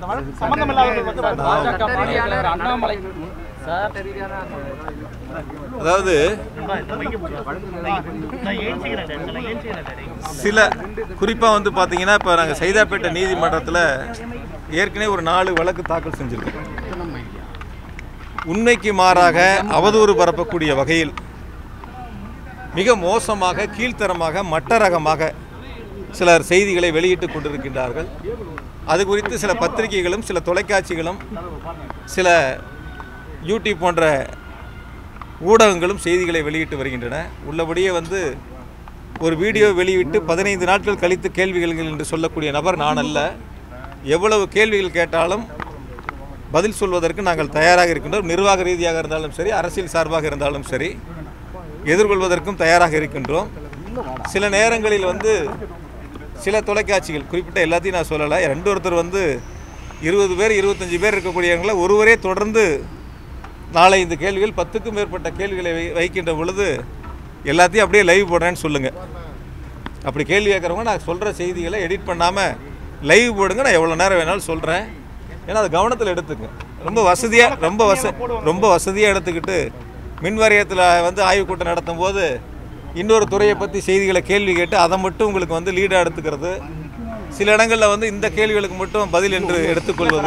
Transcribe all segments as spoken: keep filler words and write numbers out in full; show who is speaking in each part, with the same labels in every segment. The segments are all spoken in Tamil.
Speaker 1: அதாவது சில குறிப்பாக வந்து பார்த்தீங்கன்னா இப்போ நாங்கள் சைதாப்பேட்டை நீதிமன்றத்தில் ஏற்கனவே ஒரு நாலு வழக்கு தாக்கல் செஞ்சுருக்கோம். உண்மைக்கு மாறாக அவதூறு பரப்பக்கூடிய வகையில் மிக மோசமாக கீழ்த்தரமாக மட்டரகமாக சிலர் செய்திகளை வெளியிட்டு கொண்டிருக்கின்றார்கள். அது குறித்து சில பத்திரிகைகளும் சில தொலைக்காட்சிகளும் சில யூடியூப் போன்ற ஊடகங்களும் செய்திகளை வெளியிட்டு வருகின்றன. உள்ளபடியே வந்து ஒரு வீடியோ வெளியிட்டு பதினைந்து நாட்கள் கழித்து கேள்விகள் என்று சொல்லக்கூடிய நபர் நான் அல்ல. எவ்வளவு கேள்விகள் கேட்டாலும் பதில் சொல்வதற்கு நாங்கள் தயாராக இருக்கின்றோம். நிர்வாக ரீதியாக இருந்தாலும் சரி, அரசியல் சார்பாக இருந்தாலும் சரி, எதிர்கொள்வதற்கும் தயாராக இருக்கின்றோம். சில நேரங்களில் வந்து சில தொலைக்காட்சிகள் குறிப்பிட்ட எல்லாத்தையும் நான் சொல்லலை, ரெண்டு ஒருத்தர் வந்து இருபது பேர் இருபத்தஞ்சி பேர் இருக்கக்கூடியவங்களை ஒருவரே தொடர்ந்து நாளை இந்த கேள்விகள் பத்துக்கும் மேற்பட்ட கேள்விகளை வை வைக்கின்ற பொழுது எல்லாத்தையும் அப்படியே லைவ் போடுறேன்னு சொல்லுங்கள். அப்படி கேள்வி கேட்குறவங்க நான் சொல்கிற செய்திகளை எடிட் பண்ணாமல் லைவ் போடுங்க, நான் எவ்வளோ நேரம் வேணாலும் சொல்கிறேன். ஏன்னா அது கவனத்தில் எடுத்துங்க. ரொம்ப வசதியாக ரொம்ப வச ரொம்ப வசதியாக எடுத்துக்கிட்டு மின் வாரியத்தில் வந்து ஆய்வுக் கூட்டம் நடத்தும் போது இன்னொரு துறையை பற்றி செய்திகளை கேள்வி கேட்டு அதை மட்டும் உங்களுக்கு வந்து லீடாக எடுத்துக்கிறது, சில இடங்களில் வந்து இந்த கேள்விகளுக்கு மட்டும் பதில் என்று எடுத்துக்கொள்வது.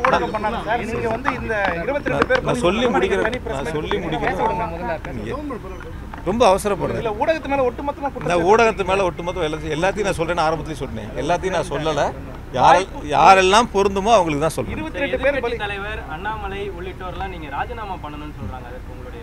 Speaker 1: நான் சொல்லி முடிக்கிறேன் நான் சொல்லி முடிக்கிறேன் ரொம்ப அவசரப்படுறேன். நான் ஊடகத்து மேலே ஒட்டுமொத்தம் எல்லாத்தையும் நான் சொல்கிறேன்னு ஆரம்பத்திலையும் சொன்னேன். எல்லாத்தையும் நான் சொல்லலை. யார் யாரெல்லாம் பொருந்துமோ அவங்களுக்கு தான் சொல்றேன்.
Speaker 2: இருபத்தி ரெண்டு பேர் தலைவர் அண்ணாமலை உள்ளிட்டோர்லாம் நீங்க ராஜினாமா பண்ணணும்னு சொல்றாங்க. அதுக்கு உங்களுடைய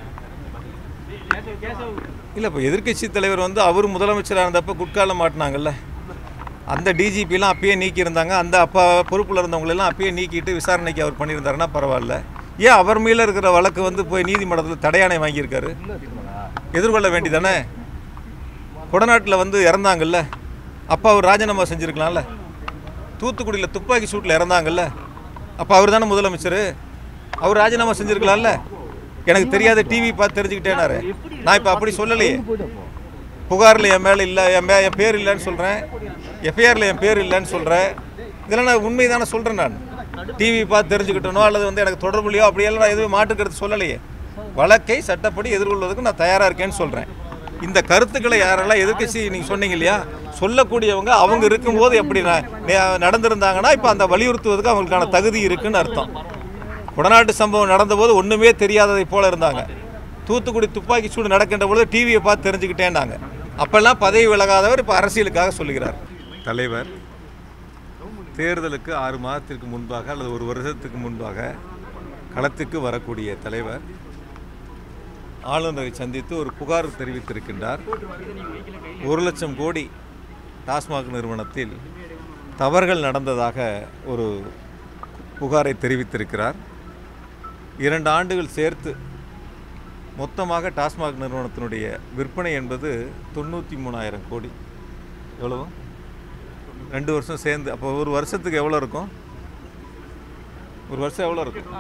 Speaker 1: இல்லை, இப்போ எதிர்க்கட்சி தலைவர் வந்து அவர் முதலமைச்சராக இருந்தப்போ குட்கால மாட்டினாங்கல்ல, அந்த டிஜிபிலாம் அப்பயே நீக்கியிருந்தாங்க. அந்த அப்பா பொறுப்பில் இருந்தவங்களெல்லாம் அப்பயே நீக்கிட்டு விசாரணைக்கு அவர் பண்ணியிருந்தாருன்னா பரவாயில்ல. ஏன் அவர் மேலே இருக்கிற வழக்கு வந்து போய் நீதிமன்றத்தில் தடையாணை வாங்கியிருக்காரு? எதிர்கொள்ள வேண்டிதானே? கொடநாட்டில் வந்து இறந்தாங்கல்ல, அப்போ அவர் ராஜினாமா செஞ்சுருக்கலாம்ல. தூத்துக்குடியில் துப்பாக்கி சூட்டில் இறந்தாங்கல்ல, அப்போ அவர் தானே முதலமைச்சர், அவர் ராஜினாமா செஞ்சுருக்கலாம்ல. எனக்கு தெரியாத டிவி பார்த்து தெரிஞ்சுக்கிட்டேனாரு. நான் இப்போ அப்படி சொல்லலையே. புகாரில் என் மேலே இல்லை, என் மே என் பேர் இல்லைன்னு சொல்கிறேன், எஃப்ஐஆரில் என் பேர் இல்லைன்னு சொல்கிறேன். இதெல்லாம் நான் உண்மை தானே சொல்கிறேன். நான் டிவி பார்த்து தெரிஞ்சுக்கிட்டனோ அல்லது வந்து எனக்கு தொடர்புலையோ அப்படியெல்லாம் நான் எதுவும் மாட்டுக்கிறது சொல்லலையே. வழக்கை சட்டப்படி எதிர்கொள்வதற்கு நான் தயாராக இருக்கேன்னு சொல்கிறேன். இந்த கருத்துக்களை யாரெல்லாம் எதிர்க்கட்சி நீங்கள் சொன்னீங்க இல்லையா, சொல்லக்கூடியவங்க அவங்க இருக்கும்போது எப்படி நடந்திருந்தாங்கன்னா இப்போ அந்த வலியுறுத்துவதற்கு அவங்களுக்கான தகுதி இருக்குன்னு அர்த்தம். கொடநாட்டு சம்பவம் நடந்தபோது ஒன்றுமே தெரியாததை போல இருந்தாங்க. தூத்துக்குடி துப்பாக்கி சூடு நடக்கின்ற பொழுது டிவியை பார்த்து தெரிஞ்சுக்கிட்டேன்னாங்க. அப்பெல்லாம் பதவி விலகாதவர் இப்போ அரசியலுக்காக சொல்லுகிறார். தலைவர் தேர்தலுக்கு ஆறு மாதத்திற்கு முன்பாக அல்லது ஒரு வருஷத்துக்கு முன்பாக களத்துக்கு வரக்கூடிய தலைவர் ஆளுநரை சந்தித்து ஒரு புகார் தெரிவித்திருக்கின்றார். ஒரு லட்சம் கோடி டாஸ்மாக் நிறுவனத்தில் தவறுகள் நடந்ததாக ஒரு புகாரை தெரிவித்திருக்கிறார். இரண்டு ஆண்டுகள் சேர்த்து மொத்தமாக டாஸ்மாக் நிறுவனத்தினுடைய விற்பனை என்பது தொண்ணூற்றி மூணாயிரம் கோடி. எவ்வளவு? ரெண்டு வருஷம் சேர்ந்து. அப்போ ஒரு வருஷத்துக்கு எவ்வளோ இருக்கும்? ஒரு வருஷம் எவ்வளோ இருக்கும்?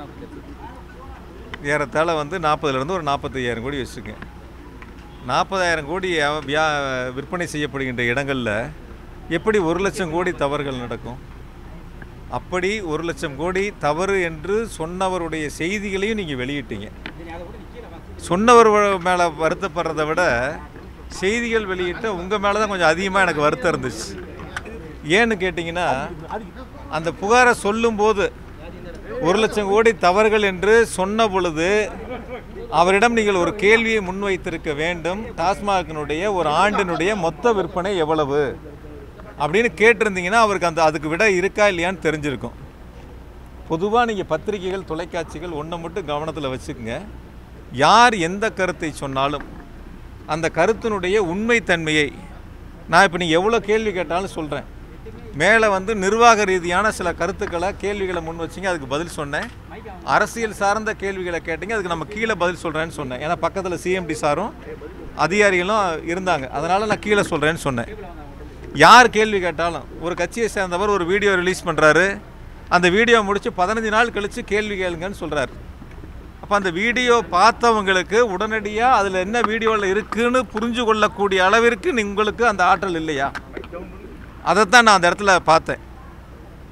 Speaker 1: ஏறத்தாழ வந்து நாற்பதுலேருந்து ஒரு நாற்பத்தையாயிரம் கோடி வச்சுருக்கேன். நாற்பதாயிரம் கோடி வியா விற்பனை செய்யப்படுகின்ற இடங்களில் எப்படி ஒரு லட்சம் கோடி தவறுகள் நடக்கும்? அப்படி ஒரு லட்சம் கோடி தவறு என்று சொன்னவருடைய செய்திகளையும் நீங்கள் வெளியிட்டீங்க. சொன்னவர் மேலே வருத்தப்படுறதை விட செய்திகள் வெளியிட்ட உங்கள் மேலே தான் கொஞ்சம் அதிகமாக எனக்கு வருத்தம் இருந்துச்சு. ஏன்னு கேட்டிங்கன்னா, அந்த புகாரை சொல்லும்போது ஒரு லட்சம் கோடி தவறுகள் என்று சொன்ன பொழுது அவரிடம் நீங்கள் ஒரு கேள்வியை முன்வைத்திருக்க வேண்டும். டாஸ்மாகினுடைய ஒரு ஆண்டினுடைய மொத்த விற்பனை எவ்வளவு அப்படின்னு கேட்டிருந்தீங்கன்னா அவருக்கு அந்த அதுக்கு விட இருக்கா இல்லையான்னு தெரிஞ்சிருக்கும். பொதுவாக நீங்கள் பத்திரிகைகள் தொலைக்காட்சிகள் ஒன்றை மட்டும் கவனத்தில் வச்சுக்கோங்க. யார் எந்த கருத்தை சொன்னாலும் அந்த கருத்தினுடைய உண்மைத்தன்மையை நான் இப்போ நீங்கள் எவ்வளோ கேள்வி கேட்டாலும் சொல்கிறேன். மேலே வந்து நிர்வாக ரீதியான சில கருத்துக்களை கேள்விகளை முன் வச்சிங்க, அதுக்கு பதில் சொன்னேன். அரசியல் சார்ந்த கேள்விகளை கேட்டிங்க, அதுக்கு நம்ம கீழே பதில் சொல்கிறேன்னு சொன்னேன். ஏன்னா பக்கத்தில் சிஎம்டி சாரும் அதிகாரிகளும் இருந்தாங்க, அதனால் நான் கீழே சொல்கிறேன்னு சொன்னேன். யார் கேள்வி கேட்டாலும் ஒரு கட்சியை சேர்ந்தவர் ஒரு வீடியோ ரிலீஸ் பண்ணுறாரு, அந்த வீடியோ முடித்து பதினஞ்சு நாள் கழித்து கேள்வி கேளுங்கன்னு சொல்கிறார். அப்போ அந்த வீடியோ பார்த்தவங்களுக்கு உடனடியாக அதில் என்ன வீடியோவில் இருக்குதுன்னு புரிஞ்சு கொள்ளக்கூடிய அளவிற்கு உங்களுக்கு அந்த ஆற்றல் இல்லையா? அதைத்தான் நான் அந்த இடத்துல பார்த்தேன்.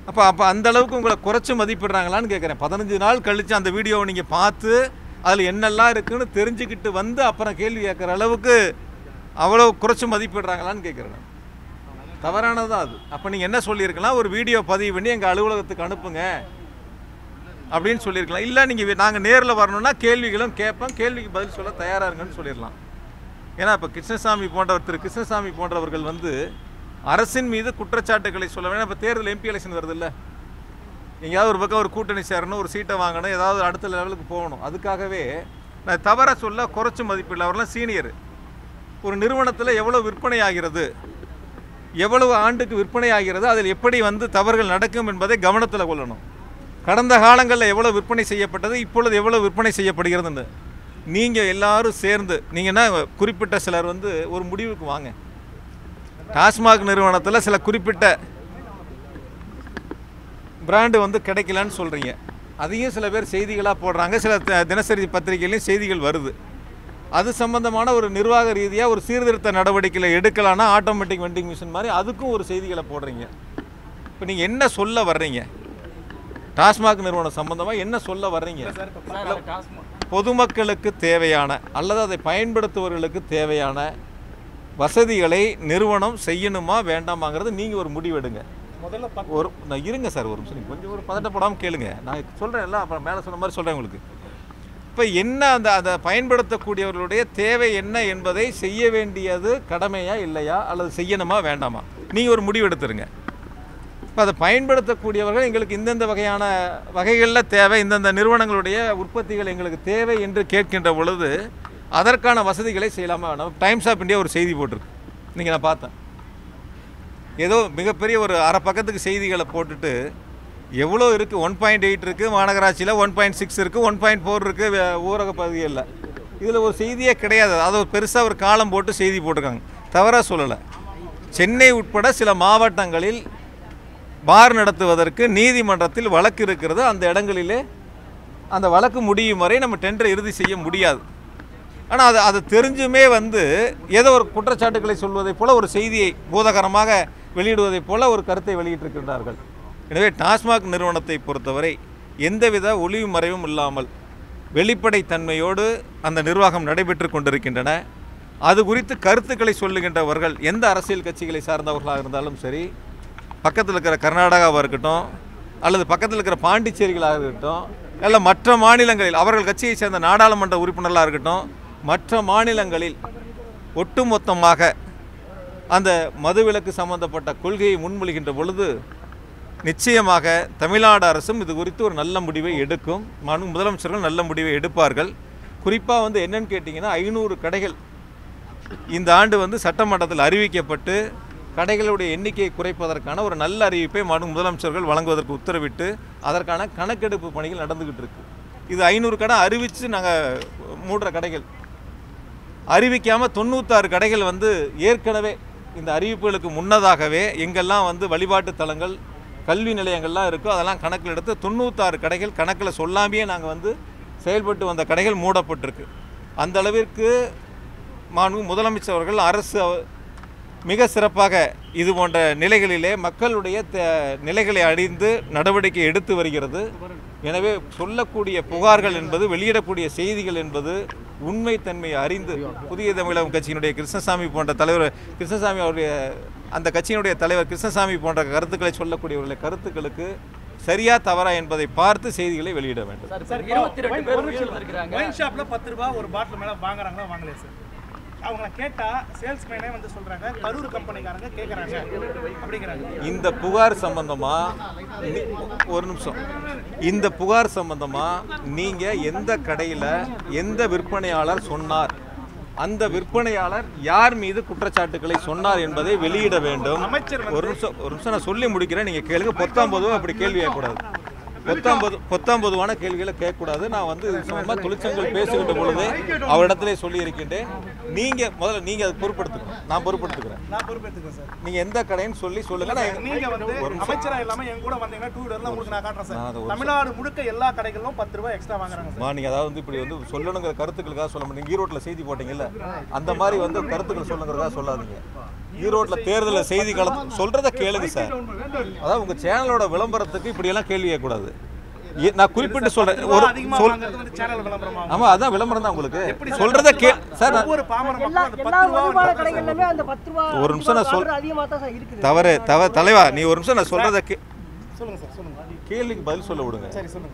Speaker 1: அப்போ அப்போ அந்த அளவுக்கு உங்களை குறைச்சி மதிப்பிடுறாங்களான்னு கேட்குறேன். பதினஞ்சு நாள் கழித்து அந்த வீடியோவை நீங்கள் பார்த்து அதில் என்னெல்லாம் இருக்குன்னு தெரிஞ்சுக்கிட்டு வந்து அப்புறம் கேள்வி கேட்குற அளவுக்கு அவ்வளோ குறைச்சி மதிப்பிடுறாங்களான்னு கேட்குறேன். தவறானதான் அது. அப்போ நீங்கள் என்ன சொல்லியிருக்கலாம், ஒரு வீடியோ பதிவு பண்ணி எங்கள் அலுவலகத்துக்கு அனுப்புங்க அப்படின்னு சொல்லியிருக்கலாம். இல்லை நீங்கள் நாங்கள் நேரில் வரணுன்னா கேள்விகளும் கேட்போம், கேள்விக்கு பதில் சொல்ல தயாராக இருங்கன்னு சொல்லிடலாம். ஏன்னா இப்போ கிருஷ்ணசாமி போன்றவர் திரு கிருஷ்ணசாமி போன்றவர்கள் வந்து அரசின் மீது குற்றச்சாட்டுகளை சொல்ல வேண்டாம். இப்போ தேர்தல் எம்பி எலெக்ஷன் வருது இல்லை, எங்கேயாவது ஒரு பக்கம் ஒரு கூட்டணி சேரணும், ஒரு சீட்டை வாங்கணும், ஏதாவது அடுத்த லெவலுக்கு போகணும். அதுக்காகவே நான் தவற சொல்ல குறைச்சி மதிப்பில்லை. அவரெல்லாம் சீனியர். ஒரு நிறுவனத்தில் எவ்வளோ விற்பனை ஆகிறது, எவ்வளவு ஆண்டுக்கு விற்பனை ஆகிறது, அதில் எப்படி வந்து தவறுகள் நடக்கும் என்பதை கவனத்தில் கொள்ளணும். கடந்த காலங்களில் எவ்வளோ விற்பனை செய்யப்பட்டது, இப்பொழுது எவ்வளோ விற்பனை செய்யப்படுகிறதுன்னு நீங்கள் எல்லாரும் சேர்ந்து நீங்கள் என்ன குறிப்பிட்ட சிலர் வந்து ஒரு முடிவுக்கு வாங்க. டாஸ்மாக் நிறுவனத்தில் சில குறிப்பிட்ட பிராண்டு வந்து கிடைக்கலன்னு சொல்கிறீங்க, அதையும் சில பேர் செய்திகளாக போடுறாங்க, சில தினசரி பத்திரிகையிலையும் செய்திகள் வருது. அது சம்பந்தமான ஒரு நிர்வாக ரீதியாக ஒரு சீர்திருத்த நடவடிக்கையில் எடுக்கலான்னா ஆட்டோமேட்டிக் வெண்டிங் மிஷின் மாதிரி அதுக்கும் ஒரு செய்திகளை போடுறீங்க. இப்போ நீங்கள் என்ன சொல்ல வர்றீங்க, டாஸ்மாக் நிறுவனம் சம்பந்தமாக என்ன சொல்ல வர்றீங்க? பொதுமக்களுக்கு தேவையான அல்லது அதை பயன்படுத்துபவர்களுக்கு தேவையான வசதிகளை நிறுவனம் செய்யணுமா வேண்டாமாங்கிறது நீங்கள் ஒரு முடிவெடுங்க. ஒரு நான் இருங்க சார், ஒரு நிமிஷம் கொஞ்சம் ஒரு பதட்டப்படாமல் கேளுங்க. நான் சொல்கிறேன் எல்லாம் அப்புறம் மேலே சொன்ன மாதிரி சொல்கிறேன் உங்களுக்கு. இப்போ என்ன அந்த அதை பயன்படுத்தக்கூடியவர்களுடைய தேவை என்ன என்பதை செய்ய வேண்டியது கடமையா இல்லையா, அல்லது செய்யணுமா வேண்டாமா, நீங்கள் ஒரு முடிவு எடுத்துருங்க. இப்போ அதை பயன்படுத்தக்கூடியவர்கள் எங்களுக்கு இந்தந்த வகையான வகைகளில் தேவை, இந்தந்த நிறுவனங்களுடைய உற்பத்திகள் எங்களுக்கு தேவை என்று கேட்கின்ற பொழுது அதற்கான வசதிகளை செய்யலாமா வேண்டாம். டைம்ஸ் ஆஃப் இந்தியா ஒரு செய்தி போட்டிருக்கு, நீங்கள் நான் பார்த்தேன். ஏதோ மிகப்பெரிய ஒரு அரை பக்கத்துக்கு செய்திகளை போட்டுட்டு எவ்வளோ இருக்குது, ஒன் பாயிண்ட் எயிட் இருக்குது மாநகராட்சியில், ஒன் பாயிண்ட் சிக்ஸ் இருக்குது, ஒன் பாயிண்ட் ஃபோர் இருக்குது ஊரக பகுதிகளில். இதில் ஒரு செய்தியே கிடையாது. அதை ஒரு பெருசாக ஒரு காலம் போட்டு செய்தி போட்டிருக்காங்க. தவறாக சொல்லலை. சென்னை உட்பட சில மாவட்டங்களில் பார் நடத்துவதற்கு நீதிமன்றத்தில் வழக்கு இருக்கிறது. அந்த இடங்களிலே அந்த வழக்கு முடியும் வரை நம்ம டெண்டரை இறுதி செய்ய முடியாது. ஆனால் அது அது தெரிஞ்சுமே வந்து ஏதோ ஒரு குற்றச்சாட்டுக்களை சொல்வதைப் போல ஒரு செய்தியை பூதகரமாக வெளியிடுவதைப் போல ஒரு கருத்தை வெளியிட்டிருக்கின்றார்கள். எனவே டாஸ்மாக் நிறுவனத்தை பொறுத்தவரை எந்தவித ஒளிவு மறைவும் இல்லாமல் வெளிப்படைத்தன்மையோடு அந்த நிர்வாகம் நடைபெற்று கொண்டிருக்கின்றன. அது குறித்து கருத்துக்களை சொல்லுகின்றவர்கள் எந்த அரசியல் கட்சிகளை சார்ந்தவர்களாக இருந்தாலும் சரி, பக்கத்தில் இருக்கிற கர்நாடகாவாக இருக்கட்டும் அல்லது பக்கத்தில் இருக்கிற பாண்டிச்சேரிகளாக இருக்கட்டும், இல்லை மற்ற மாநிலங்களில் அவர்கள் கட்சியை சேர்ந்த நாடாளுமன்ற உறுப்பினர்களாக இருக்கட்டும், மற்ற மாநிலங்களில் ஒட்டுமொத்தமாக அந்த மதுவிலக்கு சம்பந்தப்பட்ட கொள்கையை முன்மொழிகின்ற பொழுது நிச்சயமாக தமிழ்நாடு அரசும் இது குறித்து ஒரு நல்ல முடிவை எடுக்கும். முதலமைச்சர்கள் நல்ல முடிவை எடுப்பார்கள். குறிப்பாக வந்து என்னன்னு கேட்டிங்கன்னா, ஐநூறு கடைகள் இந்த ஆண்டு வந்து சட்டமன்றத்தில் அறிவிக்கப்பட்டு கடைகளுடைய எண்ணிக்கையை குறைப்பதற்கான ஒரு நல்ல அறிவிப்பை முதலமைச்சர்கள் வழங்குவதற்கு உத்தரவிட்டு அதற்கான கணக்கெடுப்பு பணிகள் நடந்துக்கிட்டு இருக்கு. இது ஐநூறு கடை அறிவித்து நாங்கள் மூடுற கடைகள், அறிவிக்காமல் தொண்ணூத்தாறு கடைகள் வந்து ஏற்கனவே இந்த அறிவிப்புகளுக்கு முன்னதாகவே எங்கெல்லாம் வந்து வழிபாட்டு தலங்கள் கல்வி நிலையங்கள்லாம் இருக்கோ அதெல்லாம் கணக்கில் எடுத்து தொண்ணூத்தாறு கடைகள் கணக்கில் சொல்லாமையே நாங்கள் வந்து செயல்பட்டு வந்த கடைகள் மூடப்பட்டிருக்கு. அந்த அளவிற்கு மாண்பு முதலமைச்சர் அவர்கள் அரசு மிக சிறப்பாக இது போன்ற நிலைகளிலே மக்களுடைய நிலைகளை அறிந்து நடவடிக்கை எடுத்து வருகிறது. எனவே சொல்லக்கூடிய புகார்கள் என்பது, வெளியிடக்கூடிய செய்திகள் என்பது உண்மைத்தன்மையை அறிந்து புதிய தமிழகம் கட்சியினுடைய கிருஷ்ணசாமி போன்ற தலைவர் கிருஷ்ணசாமி அவருடைய அந்த கட்சியினுடைய தலைவர் கிருஷ்ணசாமி போன்ற கருத்துக்களை சொல்லக்கூடியவர்களுடைய கருத்துக்களுக்கு சரியா தவறா என்பதை பார்த்து செய்திகளை வெளியிட வேண்டும்.
Speaker 3: பத்து ரூபாய் ஒரு பாட்டில் மேல வாங்குறாங்களா வாங்கலையா சார்? அவங்கள கேட்டா சேல்ஸ்மேனே வந்து சொல்றாங்க கரூர் கம்பெனிக்காரங்க கேக்குறாங்க அப்படிங்கறாங்க.
Speaker 1: இந்த புகார் சம்பந்தமா ஒரு நிமிஷம், இந்த புகார் சம்பந்தமா நீங்க எந்த கடையில எந்த விற்பனையாளர் சொன்னார், அந்த விற்பனையாளர் யார் மீது குற்றச்சாட்டுகளை சொன்னார் என்பதை வெளியிட வேண்டும். ஒரு நிமிஷம் ஒரு நிமிஷம் நான் சொல்லி முடிக்கிறேன், நீங்க கேளுங்க. பத்தொன்பது அப்படி கேள்வி கேட்கக்கூடாது. பொத்தாம்பது பொத்தாம்பதுவான கேள்விகளை கேட்கக்கூடாது. நான் வந்து சம்பந்தமாக தொழிற்சங்கங்கள் பேசுகின்ற பொழுது அவரிடத்திலே சொல்லியிருக்கின்றேன். நீங்கள் முதல்ல நீங்கள் அதை பொறுப்படுத்துக்கணும். நான் பொறுப்படுத்துக்கிறேன்.
Speaker 3: நான் பொறுப்பேற்றுக்கிறேன் சார்.
Speaker 1: நீங்கள் எந்த கடைன்னு சொல்லி சொல்லுங்கள். நான்
Speaker 3: நீங்க வந்து அமைச்சரா இல்லாம என் கூட வந்தீங்கன்னா டூ வீலர்ல உங்களுக்கு நான் காட்டுறேன் சார். தமிழ்நாடு முழுக்க எல்லா கடைகளிலும் பத்து ரூபாய் எக்ஸ்ட்ரா வாங்குறாங்க சார்.
Speaker 1: நீங்கள் அதாவது வந்து இப்படி வந்து சொல்லணுங்கிற கருத்துக்களுக்காக சொல்ல மாட்டீங்க. ஈரோட்டில் செய்தி போட்டீங்கல்ல, அந்த மாதிரி வந்து கருத்துக்கள் சொல்லுங்கிறதா சொல்லாதீங்க. ஈரோட்டில் தேர்தலில் செய்தி காலத்து சொல்கிறத கேளுங்க சார். அதாவது உங்கள் சேனலோட விளம்பரத்துக்கு இப்படியெல்லாம் கேள்வி கேட்கக்கூடாது. நான் குறிப்பிட்டு சொல்றேன். ஒரு சொல் ஆமா, அதான் விளம்பரம் தான் உங்களுக்கு சொல்றத கே சார். ஒரு நிமிஷம் நான் சொல் தவறு தவறு தலைவா, நீ ஒரு நிமிஷம் நான் சொல்றத கே கேள்விக்கு பதில் சொல்ல விடுங்க.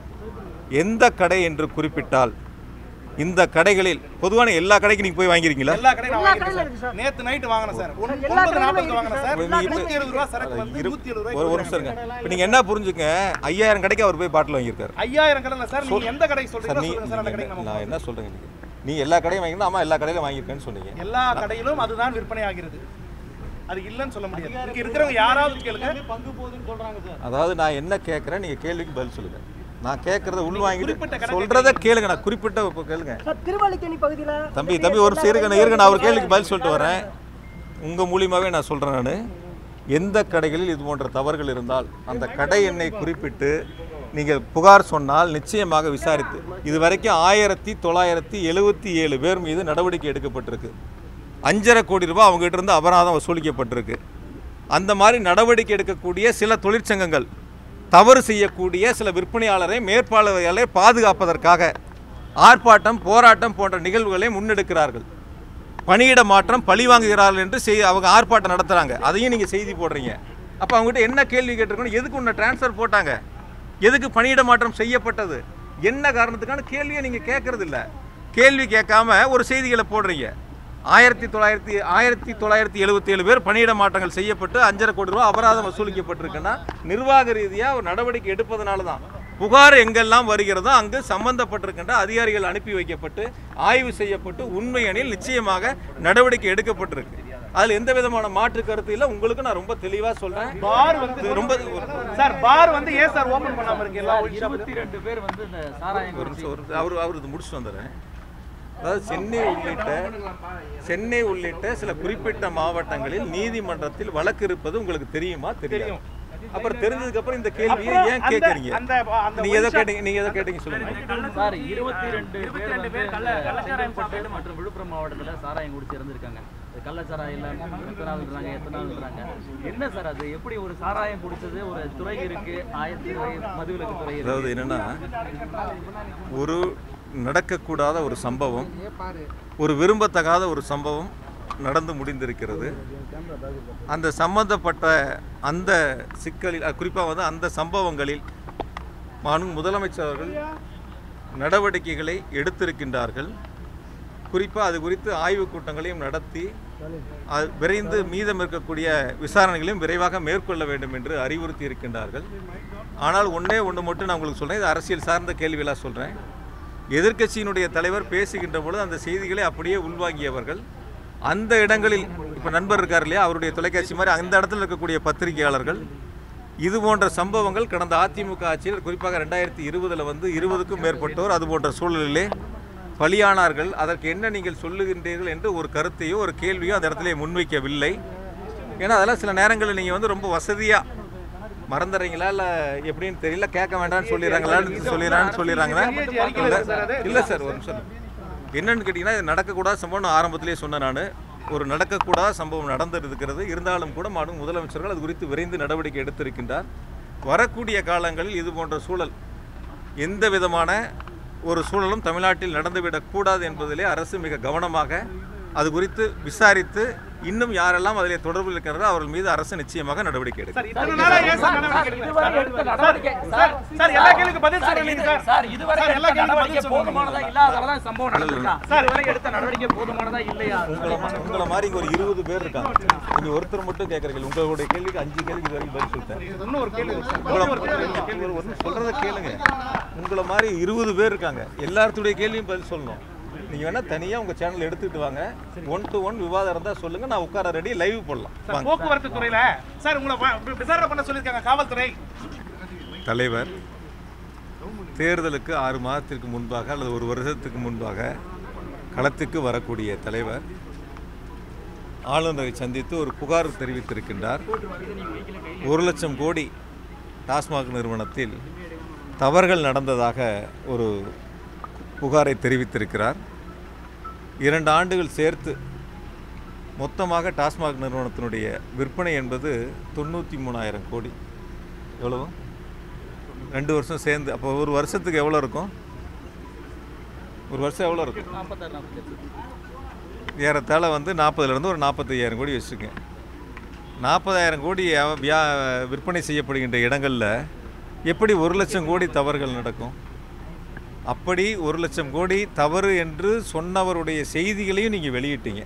Speaker 1: எந்த கடை என்று குறிப்பிட்டால் இந்த கடைகளில் பொதுவான எல்லா கடைக்கும் நீங்க போய் வாங்கிருக்கீங்களா?
Speaker 3: எல்லா கடையும் நான் வாங்கிட்டேன் சார். நேத்து நைட் வாங்குனேன் சார். ஒன்பது நாற்பது வாங்குனேன் சார். நூற்று எழுபது ரூபாய் சரக்கு வந்து நூற்று எழுபது ரூபாய்.
Speaker 1: ஒரு நிமிஷம் இருங்க. இப்போ நீங்க என்ன புரிஞ்சுங்க, ஐயாயிரம் கடைக்கு அவர் போய் பாட்டில் வாங்கியிருக்காரு.
Speaker 3: ஐயாயிரம் கடை இல்ல சார். நீங்க எந்த கடைக்கு சொல்றீங்க சொல்லுங்க சார். அந்த கடைக்கு நம்ம
Speaker 1: நான் என்ன சொல்றேன், நீ எல்லா கடையும் வாங்கினா ஆமா எல்லா கடையிலும் வாங்கியிருக்கேன்னு சொன்னீங்க.
Speaker 3: எல்லா கடையிலும் அதுதான் விற்பனை ஆகிறது. அது இல்லன்னு சொல்ல முடியாது. இங்க இருக்கிறவங்க யாராவது கேளுங்க. பங்கு போகுதுன்னு சொல்றாங்க சார்.
Speaker 1: அதாவது நான் என்ன கேட்கறேன், நீங்க கேள்விக்கு பதில் சொல்லுங்க. நான் கேட்கறத உள் வாங்கிட்டு சொல்றத கேளுங்க. நான் குறிப்பிட்ட கேளுங்க.
Speaker 4: திருவல்லிக்கேணி பகுதியில
Speaker 1: தம்பி தம்பி ஒரு இருங்க இருங்க நான் ஒரு கேள்விக்கு பதில் சொல்லிட்டு வரேன். உங்க மூலியமாவே நான் சொல்றேன். நான் எந்த கடைகளில் இது போன்ற தவறுகள் இருந்தால் அந்த கடை எண்ணை குறிப்பிட்டு நீங்கள் புகார் சொன்னால் நிச்சயமாக விசாரித்து இது வரைக்கும் ஆயிரத்தி தொள்ளாயிரத்தி எழுபத்தி ஏழு பேர் மீது நடவடிக்கை எடுக்கப்பட்டிருக்கு. அஞ்சரை கோடி ரூபாய் அவங்ககிட்ட இருந்து அபராதம் வசூலிக்கப்பட்டிருக்கு. அந்த மாதிரி நடவடிக்கை எடுக்கக்கூடிய சில தொழிற்சங்கங்கள் தவறு செய்யக்கூடிய சில விற்பனையாளரை மேற்பார்வையாளரை பாதுகாப்பதற்காக ஆர்ப்பாட்டம் போராட்டம் போன்ற நிகழ்வுகளை முன்னெடுக்கிறார்கள். பணியிட மாற்றம் பழி வாங்குகிறார்கள் என்று செய் அவங்க ஆர்ப்பாட்டம் நடத்துகிறாங்க. அதையும் நீங்கள் செய்தி போடுறீங்க. அப்போ அவங்ககிட்ட என்ன கேள்வி கேட்டிருக்கணும், எதுக்கு உன்னை டிரான்ஸ்ஃபர் போட்டாங்க, எதுக்கு பணியிட மாற்றம் செய்யப்பட்டது, என்ன காரணத்துக்கான கேள்வியை நீங்கள் கேட்கறது இல்லை. கேள்வி கேட்காம ஒரு செய்திகளை போடுறீங்க. ஆயிரத்தி தொள்ளாயிரத்தி ஆயிரத்தி தொள்ளாயிரத்தி எழுபத்தி ஏழு பேர் பணியிட மாற்றங்கள் செய்யப்பட்டு அஞ்சரை கோடி ரூபாய் அபராதம் வசூலிக்கப்பட்டிருக்குன்னா நிர்வாக ரீதியாக ஒரு நடவடிக்கை எடுப்பதனால தான். புகார் எங்கெல்லாம் வருகிறதோ அங்கு சம்பந்தப்பட்டிருக்கின்ற அதிகாரிகள் அனுப்பி வைக்கப்பட்டு ஆய்வு செய்யப்பட்டு உண்மை எனில் நிச்சயமாக நடவடிக்கை எடுக்கப்பட்டிருக்கு. அதில் எந்த விதமான மாற்று கருத்து இல்லை. உங்களுக்கு நான் ரொம்ப தெளிவாக சொல்றேன்.
Speaker 3: பார் வந்து ரொம்ப சார் பார் வந்து ஏன் சார் ஓபன் பண்ணாம இருக்கு? எல்லா
Speaker 2: இருபத்தி ரெண்டு பேர் வந்து இந்த சாராயம்
Speaker 1: ஒரு நிமிஷம் அவர் அவர் இது முடிச்சுட்டு வந்துடுறேன். அதாவது சென்னை உள்ளிட்ட சென்னை உள்ளிட்ட சில குறிப்பிட்ட மாவட்டங்களில் நீதிமன்றத்தில் வழக்கு இருப்பது உங்களுக்கு தெரியுமா? தெரியும். அப்புறம் தெரிஞ்சதுக்கு அப்புறம் இந்த கேள்வியை ஏன் கேட்கறீங்க? நீங்க எதை கேட்டீங்க நீங்க எதை கேட்டீங்க சொல்லுங்க
Speaker 2: சார். இருபத்தி ரெண்டு பேர் கள்ளச்சாராயம் மற்றும் விழுப்புரம் மாவட்டத்துல சாராயம் குடிச்சு இறந்திருக்காங்க. கள்ளச்சாராயம் எத்தனை நாள் இருக்காங்க எத்தனை நாள் இருக்காங்க என்ன சார் அது? எப்படி ஒரு சாராயம் குடிச்சது ஒரு துறை இருக்கு, ஆயிரத்தி மதுவிலக்கு துறை.
Speaker 1: அதாவது என்னன்னா, ஒரு நடக்கக்கூடாத ஒரு சம்பவம், ஒரு விரும்பத்தகாத ஒரு சம்பவம் நடந்து முடிந்திருக்கிறது. அந்த சம்பந்தப்பட்ட அந்த சிக்கலில் குறிப்பாக வந்து அந்த சம்பவங்களில் மாண்பு முதலமைச்சர் அவர்கள் நடவடிக்கைகளை எடுத்திருக்கின்றார்கள். குறிப்பாக அது குறித்து ஆய்வுக் கூட்டங்களையும் நடத்தி அது விரைந்து மீதம் இருக்கக்கூடிய விசாரணைகளையும் விரைவாக மேற்கொள்ள வேண்டும் என்று அறிவுறுத்தி இருக்கின்றார்கள். ஆனால் ஒன்றே ஒன்று மட்டும் நான் உங்களுக்கு சொல்கிறேன், இது அரசியல் சார்ந்த கேள்வியெல்லாம் சொல்கிறேன். எதிர்க்கட்சியினுடைய தலைவர் பேசுகின்ற பொழுது அந்த செய்திகளை அப்படியே உள்வாங்கியவர்கள் அந்த இடங்களில், இப்போ நண்பர் இருக்கார் இல்லையா, அவருடைய தொலைக்காட்சி மாதிரி அந்த இடத்துல இருக்கக்கூடிய பத்திரிகையாளர்கள் இது போன்ற சம்பவங்கள் கடந்த அதிமுக ஆட்சியில் குறிப்பாக ரெண்டாயிரத்தி இருபதில் வந்து இருபதுக்கும் மேற்பட்டோர் அது போன்ற சூழலிலே பலியானார்கள். அதற்கு என்ன நீங்கள் சொல்லுகின்றீர்கள் என்று ஒரு கருத்தையோ ஒரு கேள்வியோ அந்த இடத்துல முன்வைக்கவில்லை. ஏன்னா அதெல்லாம் சில நேரங்களில் நீங்கள் வந்து ரொம்ப வசதியாக மறந்துடுறீங்களா இல்லை எப்படின்னு தெரியல, கேட்க வேண்டாம்னு சொல்லிடுறாங்களான்னு சொல்லிடுறான்னு சொல்லிடுறாங்கன்னா இல்லை சார். ஒரு நிமிஷம் என்னன்னு கேட்டிங்கன்னா, இது நடக்கக்கூடாத சம்பவம் ஆரம்பத்திலே சொன்னேன். நான் ஒரு நடக்கக்கூடாத சம்பவம் நடந்திருக்கிறது. இருந்தாலும் கூட மாநில முதலமைச்சர்கள் அது குறித்து விரைந்து நடவடிக்கை எடுத்திருக்கின்றார். வரக்கூடிய காலங்களில் இது போன்ற சூழல் எந்த விதமான ஒரு சூழலும் தமிழ்நாட்டில் நடந்துவிடக்கூடாது என்பதிலே அரசு மிக கவனமாக அது குறித்து விசாரித்து இன்னும் யாரெல்லாம் அதில் தொடர்பில் இருக்கிறதோ அவர்கள் மீது அரசு நிச்சயமாக நடவடிக்கை எடுக்கும். உங்களை மாதிரி இங்க ஒரு இருபது பேர் இருக்காங்க. நீங்க ஒருத்தர் மட்டும் கேட்கறீங்க. உங்களுடைய கேள்விக்கு அஞ்சு கேள்வி வரைக்கும் பதில் சொல்லிட்டேன். சொல்றத கேளுங்க. உங்களை மாதிரி இருபது பேர் இருக்காங்க. எல்லாத்துடைய கேள்வியும் பதில் சொல்லணும். நீங்க வேணா தனியா உங்க சேனல் எடுத்துட்டு வாங்க. ஒன் டு ஒன் விவாதம் இருந்தா சொல்லுங்க, நான் உட்கார ரெடி லைவ் போடலாம்.
Speaker 3: போக்குவரத்து துறையில சார் உங்களை விசாரணை பண்ண சொல்லிருக்காங்க காவல்துறை
Speaker 1: தலைவர். தேர்தலுக்கு ஆறு மாதத்திற்கு முன்பாக அல்லது ஒரு வருஷத்துக்கு முன்பாக களத்துக்கு வரக்கூடிய தலைவர் ஆளுநரை சந்தித்து ஒரு புகார் தெரிவித்திருக்கின்றார். ஒரு லட்சம் கோடி டாஸ்மாக் நிறுவனத்தில் தவறுகள் நடந்ததாக ஒரு புகாரை தெரிவித்திருக்கிறார். இரண்டு ஆண்டுகள் சேர்த்து மொத்தமாக டாஸ்மாக் நிறுவனத்தினுடைய விற்பனை என்பது தொண்ணூற்றி மூணாயிரம் கோடி. எவ்வளவு? ரெண்டு வருஷம் சேர்ந்து. அப்போ ஒரு வருஷத்துக்கு எவ்வளோ இருக்கும்? ஒரு வருஷம் எவ்வளோ இருக்கும்? ஏறத்தாழ வந்து நாற்பதுலேருந்து ஒரு நாற்பத்தையாயிரம் கோடி வச்சுருக்கேன். நாற்பதாயிரம் கோடி வியா விற்பனை செய்யப்படுகின்ற இடங்களில் எப்படி ஒரு லட்சம் கோடி தவறுகள் நடக்கும்? அப்படி ஒரு லட்சம் கோடி தவறு என்று சொன்னவருடைய செய்திகளையும் நீங்கள் வெளியிட்டீங்க.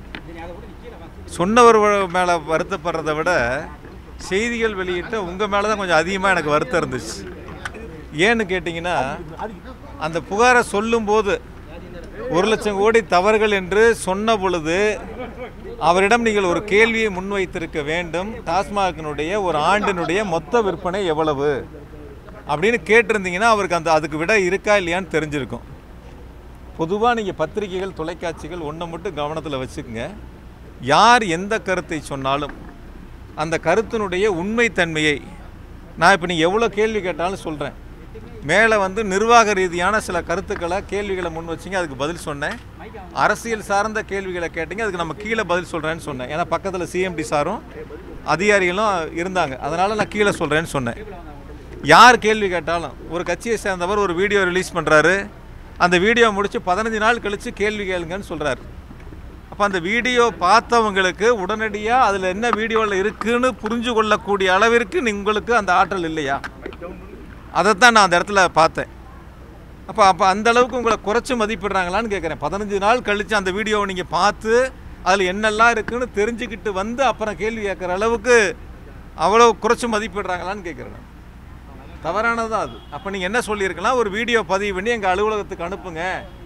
Speaker 1: சொன்னவர் மேலே வருத்தப்படுறதை விட செய்திகள் வெளியிட்ட உங்கள் மேலே தான் கொஞ்சம் அதிகமாக எனக்கு வருத்தம் இருந்துச்சு. ஏன்னு கேட்டிங்கன்னா, அந்த புகாரை சொல்லும்போது ஒரு லட்சம் கோடி தவறுகள் என்று சொன்ன பொழுது அவரிடம் நீங்கள் ஒரு கேள்வியை முன்வைத்திருக்க வேண்டும். டாஸ்மாகினுடைய ஒரு ஆண்டினுடைய மொத்த விற்பனை எவ்வளவு அப்படின்னு கேட்டிருந்தீங்கன்னா அவருக்கு அந்த அதுக்கு விட இருக்கா இல்லையான்னு தெரிஞ்சிருக்கும். பொதுவாக நீங்கள் பத்திரிகைகள், தொலைக்காட்சிகள் ஒன்றை மட்டும் கவனத்தில் வச்சுக்கோங்க. யார் எந்த கருத்தை சொன்னாலும் அந்த கருத்தினுடைய உண்மைத்தன்மையை நான் இப்போ நீங்கள் எவ்வளோ கேள்வி கேட்டாலும் சொல்கிறேன். மேலே வந்து நிர்வாக ரீதியான சில கருத்துக்களை, கேள்விகளை முன் வச்சிங்க, அதுக்கு பதில் சொன்னேன். அரசியல் சார்ந்த கேள்விகளை கேட்டிங்க, அதுக்கு நம்ம கீழே பதில் சொல்கிறேன்னு சொன்னேன். ஏன்னா பக்கத்தில் சிஎம்டி சாரும் அதிகாரிகளும் இருந்தாங்க, அதனால் நான் கீழே சொல்கிறேன்னு சொன்னேன். யார் கேள்வி கேட்டாலும், ஒரு கட்சியை சேர்ந்தவர் ஒரு வீடியோ ரிலீஸ் பண்ணுறாரு, அந்த வீடியோ முடித்து பதினஞ்சு நாள் கழித்து கேள்வி கேளுங்கன்னு சொல்கிறார். அப்போ அந்த வீடியோ பார்த்தவங்களுக்கு உடனடியாக அதில் என்ன வீடியோவில் இருக்குதுன்னு புரிஞ்சு கொள்ளக்கூடிய அளவிற்கு உங்களுக்கு அந்த ஆற்றல் இல்லையா? அதைத்தான் நான் அந்த இடத்துல பார்த்தேன். அப்போ அப்போ அந்த அளவுக்கு உங்களை குறைச்சி மதிப்பிடுறாங்களான்னு கேட்குறேன். பதினஞ்சு நாள் கழித்து அந்த வீடியோவை நீங்கள் பார்த்து அதில் என்னெல்லாம் இருக்குதுன்னு தெரிஞ்சுக்கிட்டு வந்து அப்புறம் கேள்வி கேட்குற அளவுக்கு அவ்வளோ குறைச்சி மதிப்பிடுறாங்களான்னு கேட்குறேன். தவறானதான் அது. அப்போ நீங்கள் என்ன சொல்லியிருக்கலாம், ஒரு வீடியோ பதிவு பண்ணி எங்கள் அலுவலகத்துக்கு அனுப்புங்க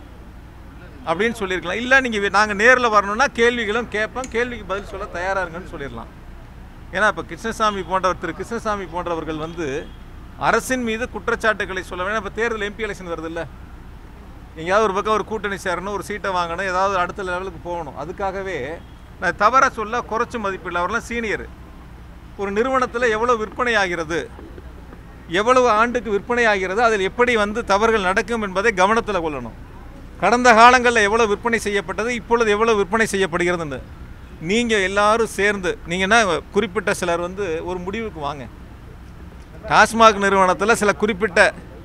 Speaker 1: அப்படின்னு சொல்லியிருக்கலாம். இல்லை நீங்கள் நாங்கள் நேரில் வரணுன்னா கேள்விகளும் கேட்போம், கேள்விக்கு பதில் சொல்ல தயாராக இருங்கன்னு சொல்லிடலாம். ஏன்னா இப்போ கிருஷ்ணசாமி போன்றவர் திரு கிருஷ்ணசாமி போன்றவர்கள் வந்து அரசின் மீது குற்றச்சாட்டுகளை சொல்ல வேண்டாம். இப்போ தேர்தல் எம்பி எலெக்ஷன் வருது இல்லை, எங்கேயாவது ஒரு பக்கம் ஒரு கூட்டணி சேரணும், ஒரு சீட்டை வாங்கணும், ஏதாவது அடுத்த லெவலுக்கு போகணும். அதுக்காகவே நான் தவற சொல்ல குறைச்சி மதிப்பில்லை. அவரெல்லாம் சீனியர். ஒரு நிறுவனத்தில் எவ்வளோ விற்பனை ஆகிறது, எவ்வளவு ஆண்டுக்கு விற்பனை ஆகிறது, அதில் எப்படி வந்து தவறுகள் நடக்கும் என்பதை கவனத்தில் கொள்ளணும். கடந்த காலங்களில் எவ்வளோ விற்பனை செய்யப்பட்டது, இப்பொழுது எவ்வளோ விற்பனை செய்யப்படுகிறதுன்னு நீங்கள் எல்லாரும் சேர்ந்து நீங்கள் என்ன குறிப்பிட்ட சிலர் வந்து ஒரு முடிவுக்கு வாங்க. டாஸ்மாக் நிறுவனத்தில் சில குறிப்பிட்ட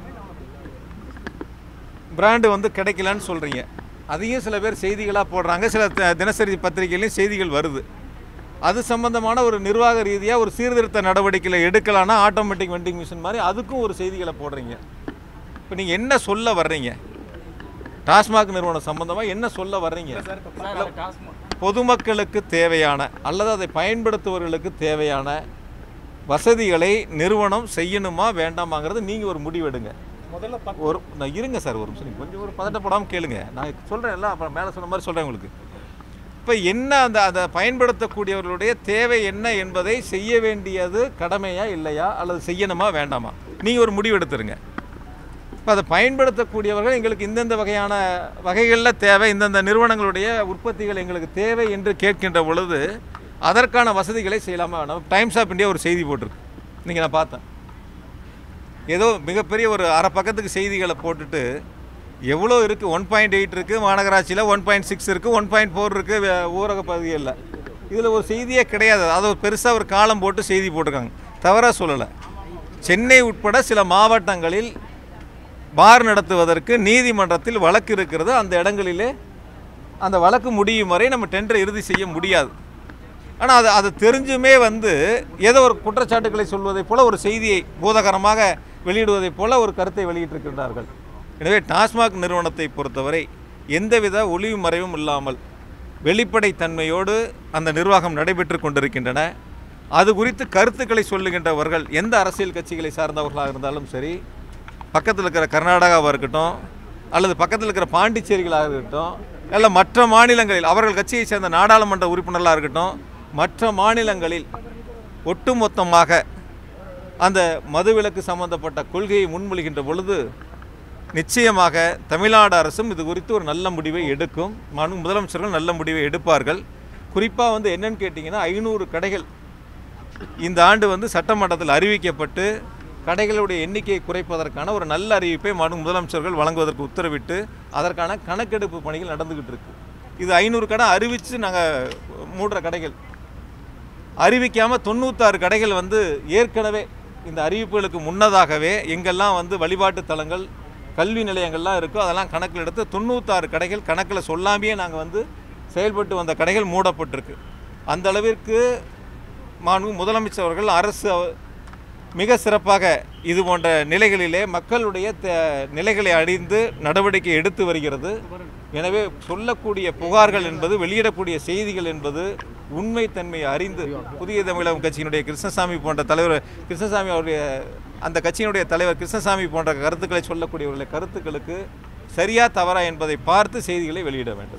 Speaker 1: பிராண்டு வந்து கிடைக்கலன்னு சொல்கிறீங்க, அதையும் சில பேர் செய்திகளாக போடுறாங்க, சில தினசரி பத்திரிகையிலையும் செய்திகள் வருது. அது சம்பந்தமான ஒரு நிர்வாக ரீதியாக ஒரு சீர்திருத்த நடவடிக்கையில் எடுக்கலான்னா ஆட்டோமேட்டிக் வெண்டிங் மிஷின் மாதிரி அதுக்கும் ஒரு செய்திகளை போடுறீங்க. இப்போ நீங்கள் என்ன சொல்ல வர்றீங்க? டாஸ்மாக் நிறுவனம் சம்பந்தமாக என்ன சொல்ல வர்றீங்க? பொதுமக்களுக்கு தேவையான அல்லது அதை பயன்படுத்துபவர்களுக்கு தேவையான வசதிகளை நிறுவனம் செய்யணுமா வேண்டாமாங்கிறது நீங்கள் ஒரு முடிவெடுங்க. ஒரு நான் இருங்க சார், ஒரு நிமிஷம் கொஞ்சம் ஒரு பதட்டப்படாமல் கேளுங்க. நான் சொல்கிறேன் எல்லாம், அப்புறம் மேலே சொன்ன மாதிரி சொல்கிறேன் உங்களுக்கு. இப்போ என்ன அந்த அதை பயன்படுத்தக்கூடியவர்களுடைய தேவை என்ன என்பதை செய்ய வேண்டியது கடமையா இல்லையா, அல்லது செய்யணுமா வேண்டாமா, நீங்கள் ஒரு முடிவு எடுத்துருங்க. இப்போ அதை பயன்படுத்தக்கூடியவர்கள் எங்களுக்கு இந்தந்த வகையான வகைகளில் தேவை, இந்தந்த நிறுவனங்களுடைய உற்பத்திகள் எங்களுக்கு தேவை என்று கேட்கின்ற பொழுது அதற்கான வசதிகளை செய்யலாமா வேண்டாம். டைம்ஸ் ஆஃப் இந்தியா ஒரு செய்தி போட்டிருக்கு, நீங்கள் நான் பார்த்தேன். ஏதோ மிகப்பெரிய ஒரு அரை பக்கத்துக்கு செய்திகளை போட்டுட்டு எவ்வளோ இருக்குது, ஒன் பாயிண்ட் எயிட் இருக்குது மாநகராட்சியில், ஒன் பாயிண்ட் சிக்ஸ் இருக்குது, ஒன் பாயிண்ட் ஃபோர் இருக்குது ஊரக பகுதிகளில். இதில் ஒரு செய்தியே கிடையாது. அதை ஒரு பெருசாக ஒரு காலம் போட்டு செய்தி போட்டிருக்காங்க. தவறாக சொல்லலை. சென்னை உட்பட சில மாவட்டங்களில் பார் நடத்துவதற்கு நீதிமன்றத்தில் வழக்கு இருக்கிறது. அந்த இடங்களிலே அந்த வழக்கு முடியும் வரை நம்ம டெண்டரை இறுதி செய்ய முடியாது. ஆனால் அது அது தெரிஞ்சுமே வந்து ஏதோ ஒரு குற்றச்சாட்டுக்களை சொல்வதைப் போல ஒரு செய்தியை பூதகரமாக வெளியிடுவதைப் போல ஒரு கருத்தை வெளியிட்டிருக்கின்றார்கள். எனவே டாஸ்மாக் நிறுவனத்தை பொறுத்தவரை எந்தவித ஒளிவு மறைவும் இல்லாமல் வெளிப்படைத்தன்மையோடு அந்த நிர்வாகம் நடைபெற்று கொண்டிருக்கின்றன. அது குறித்து கருத்துக்களை சொல்லுகின்றவர்கள் எந்த அரசியல் கட்சிகளை சார்ந்தவர்களாக இருந்தாலும் சரி, பக்கத்தில் இருக்கிற கர்நாடகாவாக இருக்கட்டும் அல்லது பக்கத்தில் இருக்கிற பாண்டிச்சேரிகளாக இருக்கட்டும், இல்லை மற்ற மாநிலங்களில் அவர்கள் கட்சியை சேர்ந்த நாடாளுமன்ற உறுப்பினர்களாக இருக்கட்டும், மற்ற மாநிலங்களில் ஒட்டுமொத்தமாக அந்த மதுவிலக்கு சம்பந்தப்பட்ட கொள்கையை முன்மொழிகின்ற பொழுது நிச்சயமாக தமிழ்நாடு அரசும் இது குறித்து ஒரு நல்ல முடிவை எடுக்கும். மனு முதலமைச்சர்கள் நல்ல முடிவை எடுப்பார்கள். குறிப்பாக வந்து என்னன்னு கேட்டிங்கன்னா, ஐநூறு கடைகள் இந்த ஆண்டு வந்து சட்டமன்றத்தில் அறிவிக்கப்பட்டு கடைகளுடைய எண்ணிக்கையை குறைப்பதற்கான ஒரு நல்ல அறிவிப்பை மனு முதலமைச்சர்கள் வழங்குவதற்கு உத்தரவிட்டு அதற்கான கணக்கெடுப்பு பணிகள் நடந்துக்கிட்டு இருக்கு. இது ஐநூறு கடை அறிவித்து நாங்கள் மூடுற கடைகள், அறிவிக்காமல் தொண்ணூத்தாறு கடைகள் வந்து ஏற்கனவே இந்த அறிவிப்புகளுக்கு முன்னதாகவே எங்கெல்லாம் வந்து வழிபாட்டு தலங்கள் கல்வி நிலையங்கள்லாம் இருக்கோ அதெல்லாம் கணக்கில் எடுத்து தொண்ணூத்தாறு கடைகள் கணக்கில் சொல்லாமையே நாங்கள் வந்து செயல்பட்டு வந்த கடைகள் மூடப்பட்டிருக்கு. அந்த அளவிற்கு மாண்பு முதலமைச்சர் அவர்கள் அரசு மிக சிறப்பாக இது போன்ற நிலைகளிலே மக்களுடைய நிலைகளை அறிந்து நடவடிக்கை எடுத்து வருகிறது. எனவே சொல்லக்கூடிய புகார்கள் என்பது, வெளியிடக்கூடிய செய்திகள் என்பது உண்மைத்தன்மையை அறிந்து புதிய தமிழகம் கட்சியினுடைய கிருஷ்ணசாமி போன்ற தலைவர் கிருஷ்ணசாமி அவருடைய அந்த கட்சியினுடைய தலைவர் கிருஷ்ணசாமி போன்ற கருத்துக்களை சொல்லக்கூடியவர்களுடைய கருத்துக்களுக்கு சரியா தவறா என்பதை பார்த்து செய்திகளை வெளியிட வேண்டும்.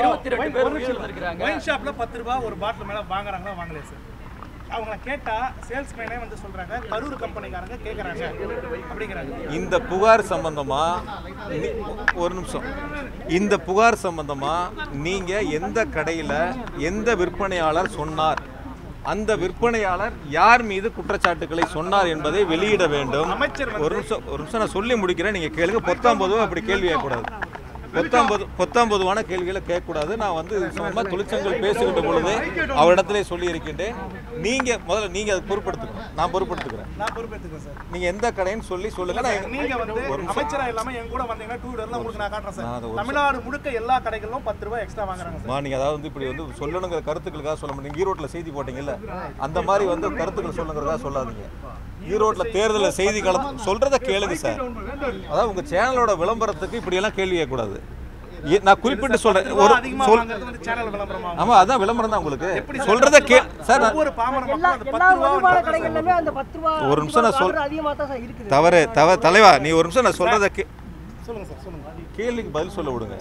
Speaker 3: ஒயின் ஷாப்ல பத்து ரூபாய் ஒரு பாட்டில் மேல வாங்குறாங்களா வாங்கலையா சார்? அவங்கள கேட்டா சேல்ஸ்மேனே வந்து சொல்றாங்க கரூர் கம்பெனிக்காரங்க கேட்கறாங்க அப்படிங்கிறாங்க.
Speaker 1: இந்த புகார் சம்பந்தமா ஒரு நிமிஷம் இந்த புகார் சம்பந்தமா நீங்க எந்த கடையில எந்த விற்பனையாளர் சொன்னார், அந்த விற்பனையாளர் யார் மீது குற்றச்சாட்டுகளை சொன்னார் என்பதை வெளியிட வேண்டும். ஒரு நிமிஷம் ஒரு நிமிஷம் நான் சொல்லி முடிக்கிறேன், நீங்க கேளுங்க. பொத்தாம் பொதுவாக அப்படி கேள்வி கேட்கக்கூடாது. பொத்தாம்பது பொத்தாம் பொதுவான கேள்விகளை கேட்கக்கூடாது. நான் வந்து சம்பந்தமாக தொழிற்சங்கங்கள் பேசுகின்ற பொழுது அவரிடத்திலே சொல்லி இருக்கின்றேன். நீங்க முதல்ல நீங்க அதை பொறுப்படுத்துக்கணும், நான் பொறுப்படுத்துக்கிறேன்.
Speaker 3: நான் பொறுப்பேற்றுக்கிறேன் சார்.
Speaker 1: நீங்க எந்த கடைன்னு சொல்லி சொல்லுங்க.
Speaker 3: நீங்க வந்து அமைச்சரா இல்லாம என் கூட வந்தீங்கன்னா டூ வீலர்ல உங்களுக்கு நான் காட்டுறேன் சார். தமிழ்நாடு முழுக்க எல்லா கடைகளிலும் பத்து ரூபாய் எக்ஸ்ட்ரா வாங்குறாங்க சார்.
Speaker 1: நீங்க அதாவது வந்து இப்படி வந்து சொல்லணுங்கிற கருத்துக்களுக்காக சொல்ல மாட்டீங்க. ஈரோட்டில் செய்தி போட்டீங்கல்ல, அந்த மாதிரி வந்து கருத்துக்கள் சொல்லுங்கிறதா சொல்லாதீங்க. ஈரோட்டில் தேர்தலில் செய்தி காலத்து சொல்றத கேளுங்க சார். அதாவது உங்க சேனலோட விளம்பரத்துக்கு இப்படி எல்லாம் கேள்வி கேட்கக்கூடாது. நான் குறிப்பிட்டு சொல்றேன். ஒரு ஆமா அதான் விளம்பரம் தான் உங்களுக்கு சொல்றத கே சார். ஒரு நிமிஷம் நான் சொல் தவறு தவறு தலைவா நீ ஒரு நிமிஷம் நான் சொல்றத கேள்விக்கு பதில் சொல்ல விடுங்க.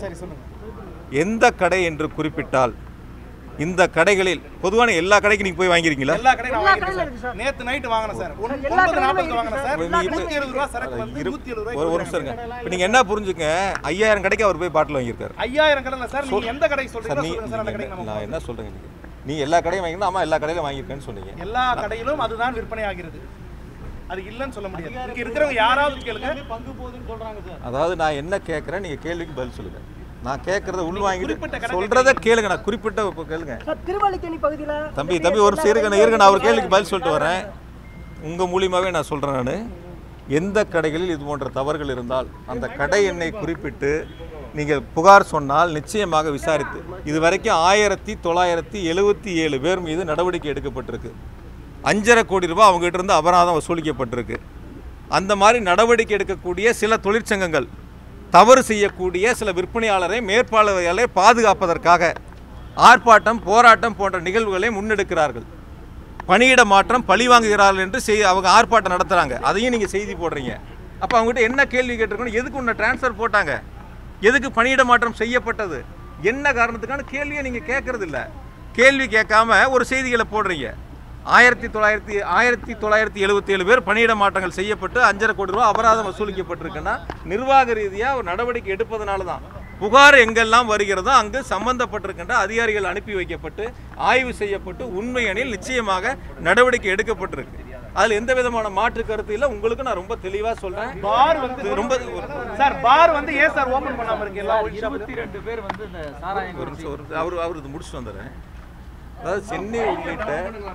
Speaker 1: எந்த கடை என்று குறிப்பிட்டால் இந்த கடைகளில் பொதுவான எல்லா கடைக்கும் நீங்க போய் வாங்கிருக்கீங்களா?
Speaker 3: எல்லா கடையும் நான் வாங்கிருக்கேன் சார். நேத்து நைட் வாங்குனேன் சார். ஒன்பது நாற்பது வாங்குனேன் சார். நூற்று எழுபது ரூபாய் சரக்கு வந்து நூற்று எழுபது ரூபாய்.
Speaker 1: ஒரு நிமிஷம் இருங்க. இப்போ நீங்க என்ன புரிஞ்சுங்க, ஐயாயிரம் கடைக்கு அவர் போய் பாட்டில் வாங்கியிருக்காரு.
Speaker 3: ஐயாயிரம் கடை இல்ல சார். நீங்க எந்த கடைக்கு சொல்றீங்க சொல்லுங்க சார். அந்த கடைக்கு நம்ம
Speaker 1: நான் என்ன சொல்றேன், நீ எல்லா கடையும் வாங்கினா ஆமா எல்லா கடையிலும் வாங்கியிருக்கேன்னு சொன்னீங்க.
Speaker 3: எல்லா கடையிலும் அதுதான் விற்பனை ஆகிறது. அது இல்லன்னு சொல்ல முடியாது. இங்க இருக்கிறவங்க யாராவது கேளுங்க பங்கு போகுதுன்னு சொல்றாங்க சார்.
Speaker 1: அதாவது நான் என்ன கேட்கறேன், நீங்க கேள்விக்கு பதில் சொல்லுங்க. நான் கேட்கறத உள் வாங்கிட்டு சொல்றத கேளுங்க. நான் குறிப்பிட்ட கேளுங்க.
Speaker 4: திருவல்லிக்கேணி பகுதியில
Speaker 1: தம்பி தம்பி ஒரு சீருங்க இருங்க, நான் ஒரு கேள்விக்கு பதில் சொல்லிட்டு வரேன். உங்க மூலியமாவே நான் சொல்றேன். நான் எந்த கடைகளில் இது போன்ற தவறுகள் இருந்தால் அந்த கடை எண்ணை குறிப்பிட்டு நீங்கள் புகார் சொன்னால் நிச்சயமாக விசாரித்து இது வரைக்கும் ஆயிரத்தி தொள்ளாயிரத்தி எழுபத்தி ஏழு பேர் மீது நடவடிக்கை எடுக்கப்பட்டிருக்கு. அஞ்சரை கோடி ரூபாய் அவங்ககிட்ட இருந்து அபராதம் வசூலிக்கப்பட்டிருக்கு. அந்த மாதிரி நடவடிக்கை எடுக்கக்கூடிய சில தொழிற்சங்கங்கள் தவறு செய்யக்கூடிய சில விற்பனையாளரை மேற்பார்வையாளரை பாதுகாப்பதற்காக ஆர்ப்பாட்டம் போராட்டம் போன்ற நிகழ்வுகளை முன்னெடுக்கிறார்கள். பணியிட மாற்றம் பழி வாங்குகிறார்கள் என்று செய் அவங்க ஆர்ப்பாட்டம் நடத்துகிறாங்க. அதையும் நீங்கள் செய்தி போடுறீங்க. அப்போ அவங்ககிட்ட என்ன கேள்வி கேட்டிருக்கணும், எதுக்கு உன்னை டிரான்ஸ்ஃபர் போட்டாங்க, எதுக்கு பணியிட மாற்றம் செய்யப்பட்டது, என்ன காரணத்துக்கான கேள்வியை நீங்கள் கேட்கறது இல்லை. கேள்வி கேட்காம ஒரு செய்திகளை போடுறீங்க. ஆயிரத்தி தொள்ளாயிரத்தி ஆயிரத்தி தொள்ளாயிரத்தி எழுபத்தி ஏழு பேர் பணியிட மாற்றங்கள் செய்யப்பட்டு அஞ்சரை கோடி ரூபாய் அபராதம் வசூலிக்கப்பட்டிருக்குன்னா நிர்வாக ரீதியாக ஒரு நடவடிக்கை எடுப்பதனால தான். புகார் எங்கெல்லாம் வருகிறதோ அங்கு சம்பந்தப்பட்டிருக்கின்ற அதிகாரிகள் அனுப்பி வைக்கப்பட்டு ஆய்வு செய்யப்பட்டு உண்மை எனில் நிச்சயமாக நடவடிக்கை எடுக்கப்பட்டிருக்கு. அதில் எந்த விதமான மாற்று கருத்து இல்லை. உங்களுக்கு நான் ரொம்ப தெளிவாக சொல்றேன்.
Speaker 3: பார் வந்து ரொம்ப சார் பார் வந்து ஏன் சார் ஓபன் பண்ணாம இருக்கு? எல்லா
Speaker 2: இருபத்தி ரெண்டு பேர் வந்து இந்த சாராயம்
Speaker 1: அவர் அவர் இது முடிச்சுட்டு வந்துடுறேன். அதாவது சென்னை உள்ளிட்ட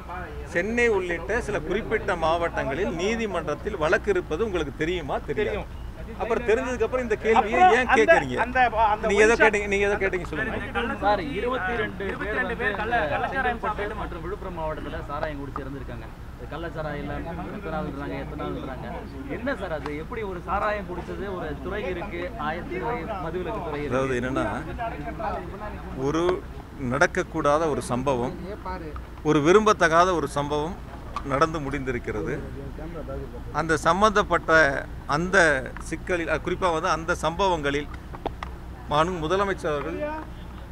Speaker 1: சென்னை உள்ளிட்ட சில குறிப்பிட்ட மாவட்டங்களில் நீதிமன்றத்தில் வழக்கு இருப்பது உங்களுக்கு தெரியுமா? தெரியும். அப்புறம் தெரிஞ்சதுக்கு அப்புறம் இந்த கேள்வியை ஏன் கேட்கறீங்க? நீங்க எதை கேட்டீங்க நீங்க எதை கேட்டீங்க சொல்லுங்க
Speaker 2: சார். இருபத்தி ரெண்டு பேர் கள்ளச்சாராயம் மற்றும் விழுப்புரம் மாவட்டத்துல சாராயம் குடிச்சு இறந்திருக்காங்க. கள்ளச்சாராயம் இல்ல எத்தனை நாள் இருக்காங்க எத்தனை நாள் இருக்காங்க என்ன சார் அது? எப்படி ஒரு சாராயம் குடிச்சது ஒரு துறை இருக்கு, ஆயிரத்தி மதுவிலக்கு துறை.
Speaker 1: அதாவது என்னன்னா, ஒரு நடக்கக்கூடாத ஒரு சம்பவம், ஒரு விரும்பத்தகாத ஒரு சம்பவம் நடந்து முடிந்திருக்கிறது. அந்த சம்பந்தப்பட்ட அந்த சிக்கலில் குறிப்பாக வந்து அந்த சம்பவங்களில் மாண்பு முதலமைச்சர் அவர்கள்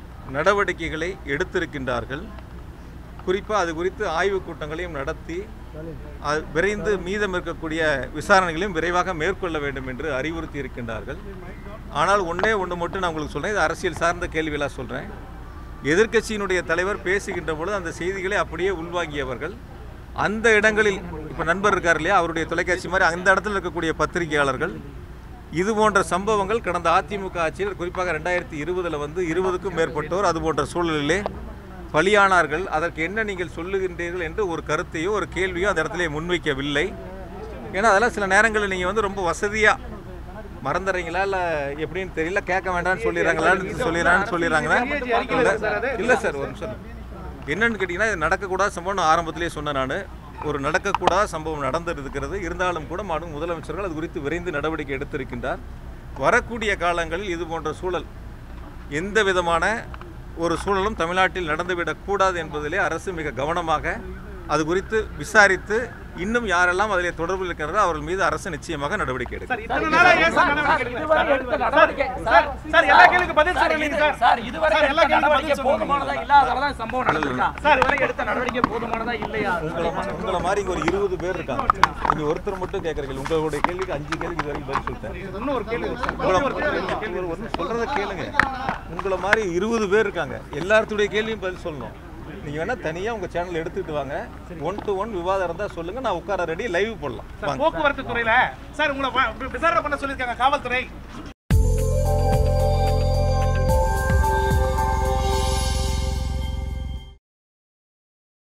Speaker 1: நடவடிக்கைகளை எடுத்திருக்கின்றார்கள். குறிப்பாக அது குறித்து ஆய்வுக் கூட்டங்களையும் நடத்தி அது விரைந்து மீதம் இருக்கக்கூடிய விசாரணைகளையும் விரைவாக மேற்கொள்ள வேண்டும் என்று அறிவுறுத்தி இருக்கின்றார்கள். ஆனால் ஒன்றே ஒன்று மட்டும் நான் உங்களுக்கு சொல்கிறேன், இது அரசியல் சார்ந்த கேள்விகளாக சொல்கிறேன். எதிர்க்கட்சியினுடைய தலைவர் பேசுகின்ற பொழுது அந்த செய்திகளை அப்படியே உள்வாங்கியவர்கள் அந்த இடங்களில், இப்போ நண்பர் இருக்கார் இல்லையா, அவருடைய தொலைக்காட்சி மாதிரி அந்த இடத்துல இருக்கக்கூடிய பத்திரிகையாளர்கள் இது போன்ற சம்பவங்கள் கடந்த அதிமுக ஆட்சியில் குறிப்பாக ரெண்டாயிரத்தி இருபதில் வந்து இருபதுக்கும் மேற்பட்டோர் அது போன்ற சூழலிலே பலியானார்கள். அதற்கு என்ன நீங்கள் சொல்லுகின்றீர்கள் என்று ஒரு கருத்தையோ ஒரு கேள்வியோ அந்த இடத்துல முன்வைக்கவில்லை. ஏன்னா அதெல்லாம் சில நேரங்களில் நீங்கள் வந்து ரொம்ப வசதியாக மறந்துடுறீங்களா இல்லை எப்படின்னு தெரியல, கேட்க வேண்டாம்னு சொல்லிடுறாங்களான்னு சொல்லிடுறான்னு சொல்லிடுறாங்கன்னா இல்லை சார். ஒரு நிமிஷம் என்னன்னு கேட்டிங்கன்னா, இது நடக்கக்கூடாத சம்பவம் ஆரம்பத்திலே சொன்னேன். நான் ஒரு நடக்கக்கூடாத சம்பவம் நடந்திருக்கிறது. இருந்தாலும் கூட மாநில முதலமைச்சர்கள் அது குறித்து விரைந்து நடவடிக்கை எடுத்திருக்கின்றார். வரக்கூடிய காலங்களில் இது போன்ற சூழல் எந்த விதமான ஒரு சூழலும் தமிழ்நாட்டில் நடந்துவிடக்கூடாது என்பதிலே அரசு மிக கவனமாக அது குறித்து விசாரித்து இன்னும் யாரெல்லாம் அதில் தொடர்பில் இருக்கிறாரோ அவர்கள் மீது அரசு நிச்சயமாக நடவடிக்கை எடுக்கும். உங்களை மாதிரி ஒரு இருபது பேர் இருக்காங்க, நீங்க ஒருத்தர் மட்டும் கேட்கறீங்க. உங்களுடைய கேள்விக்கு அஞ்சு கேள்வி வரைக்கும் பதில் சொல்லிட்டேன். சொல்றத கேளுங்க. உங்களை மாதிரி இருபது பேர் இருக்காங்க, எல்லாத்துடைய கேள்வியும் பதில் சொல்லணும். நீங்க வேணா தனியா உங்க சேனல் எடுத்துட்டு வாங்க, ஒன் டு ஒன் விவாதம் இருந்தா சொல்லுங்க, நான் உட்கார ரெடி லைவ் போடலாம்.
Speaker 3: போக்குவரத்து துறையில சார் உங்களை விசாரணை பண்ண சொல்லியிருக்காங்க காவல்துறை.